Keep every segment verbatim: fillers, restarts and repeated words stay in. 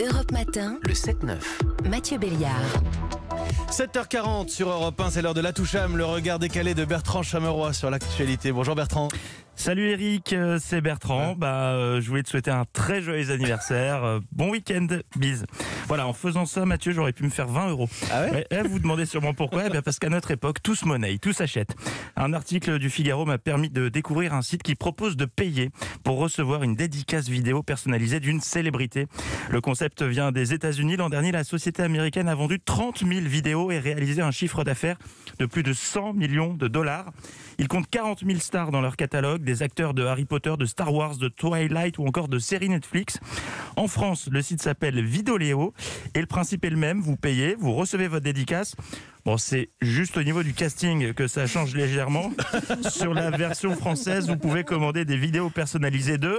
Europe Matin, Le sept neuf. Mathieu Béliard. sept heures quarante sur Europe un, c'est l'heure de la Toucham, le regard décalé de Bertrand Chameroy sur l'actualité. Bonjour Bertrand. Salut Eric, euh, c'est Bertrand. Ouais. Bah, euh, je voulais te souhaiter un très joyeux anniversaire. Euh, bon week-end, bise. Voilà, en faisant ça, Mathieu, j'aurais pu me faire vingt euros. Ah ouais Ouais, eh, vous vous demandez sûrement pourquoi. Eh bien, parce qu'à notre époque, tout se monnaie, tout s'achète. Un article du Figaro m'a permis de découvrir un site qui propose de payer pour recevoir une dédicace vidéo personnalisée d'une célébrité. Le concept vient des États-Unis. L'an dernier, la société américaine a vendu trente mille vidéos et réalisé un chiffre d'affaires de plus de cent millions de dollars. Ils comptent quarante mille stars dans leur catalogue, des acteurs de Harry Potter, de Star Wars, de Twilight ou encore de séries Netflix. En France, le site s'appelle Vidoléo et le principe est le même. Vous payez, vous recevez votre dédicace. Bon, c'est juste au niveau du casting que ça change légèrement. Sur la version française, vous pouvez commander des vidéos personnalisées de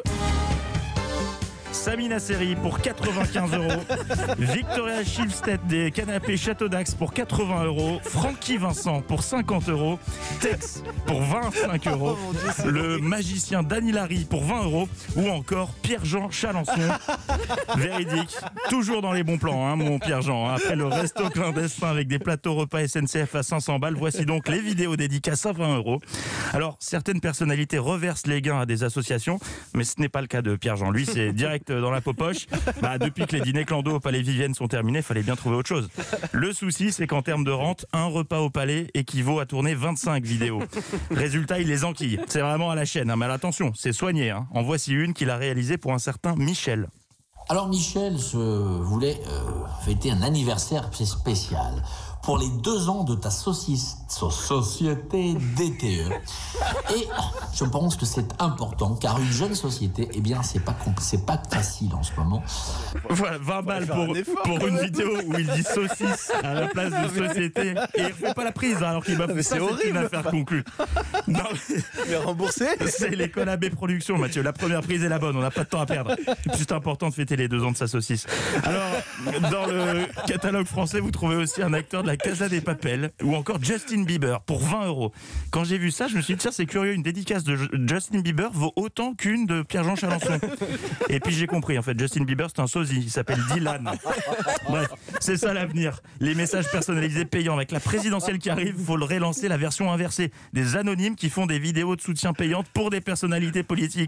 Samina Seri pour quatre-vingt-quinze euros, Victoria Schilstedt des canapés Château d'Axe pour quatre-vingts euros, Francky Vincent pour cinquante euros, Tex pour vingt-cinq euros, le magicien Dany Larry pour vingt euros ou encore Pierre-Jean Chalençon. Véridique, toujours dans les bons plans, hein, mon Pierre-Jean. Après le resto clandestin avec des plateaux repas S N C F à cinq cents balles, voici donc les vidéos dédicaces à vingt euros. Alors, certaines personnalités reversent les gains à des associations, mais ce n'est pas le cas de Pierre-Jean. Lui, c'est direct dans la popoche. Bah, depuis que les dîners clando au Palais Vivienne sont terminés, il fallait bien trouver autre chose. Le souci, c'est qu'en termes de rente, un repas au Palais équivaut à tourner vingt-cinq vidéos. Résultat, il les enquille. C'est vraiment à la chaîne, hein. Mais attention, c'est soigné, hein. En voici une qu'il a réalisée pour un certain Michel. Alors Michel se voulait euh, fêter un anniversaire spécial pour les deux ans de ta saucisse, so- société D T E. Et je pense que c'est important, car une jeune société, eh bien, c'est pas compl- c'est pas facile en ce moment. Voilà, vingt balles pour, pour une vidéo où il dit saucisse à la place de société et il refait pas la prise, hein, alors qu'il m'a fait Mais ça, c'est c'est horrible. une affaire conclue. Non, Mais remboursé. c'est l'école A B Productions, Mathieu. La première prise est la bonne, on n'a pas de temps à perdre. Et puis c'est important de fêter les deux ans de sa saucisse. Alors, dans le catalogue français, vous trouvez aussi un acteur de la Casa des Papel ou encore Justin Bieber pour vingt euros. Quand j'ai vu ça, je me suis dit, tiens, c'est curieux, une dédicace de Justin Bieber vaut autant qu'une de Pierre-Jean Chalençon. Et puis j'ai compris, en fait, Justin Bieber, c'est un sosie, il s'appelle Dylan. Bref, c'est ça l'avenir. Les messages personnalisés payants. Avec la présidentielle qui arrive, il faut le relancer, la version inversée. Des anonymes qui font des vidéos de soutien payantes pour des personnalités politiques.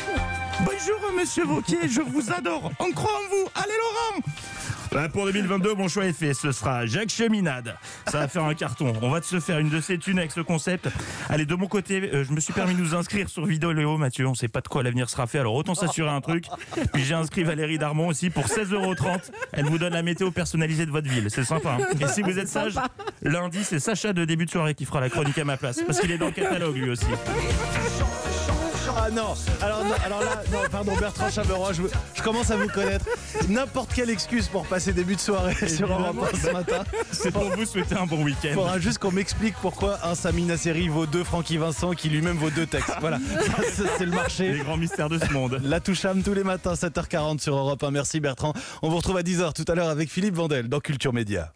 Bonjour monsieur Wauquiez, je vous adore. On croit en vous. Allez Laurent. Bah, pour deux mille vingt-deux, mon choix est fait. Ce sera Jacques Cheminade. Ça va faire un carton. On va se faire une de ces thunes avec ce concept. Allez, de mon côté, euh, je me suis permis de nous inscrire sur Vidoléo, Mathieu. On sait pas de quoi l'avenir sera fait, alors autant s'assurer un truc. Puis j'ai inscrit Valérie Darmon aussi pour seize euros trente. Elle vous donne la météo personnalisée de votre ville. C'est sympa, hein. Et si vous êtes sage, lundi, c'est Sacha de début de soirée qui fera la chronique à ma place. Parce qu'il est dans le catalogue lui aussi. Ah non, alors, non, alors là, non, pardon Bertrand Chameroy, je, je commence à vous connaître. N'importe quelle excuse pour passer début de soirée sur Europe un ce matin. C'est pour vous souhaiter un bon Il week-end. faudra juste qu'on m'explique pourquoi un Samina Seri vaut deux Francky Vincent qui lui-même vaut deux textes. Voilà, Ça, c'est le marché. Les grands mystères de ce monde. La Toucham tous les matins, sept heures quarante sur Europe un. Merci Bertrand. On vous retrouve à dix heures tout à l'heure avec Philippe Vandel dans Culture Média.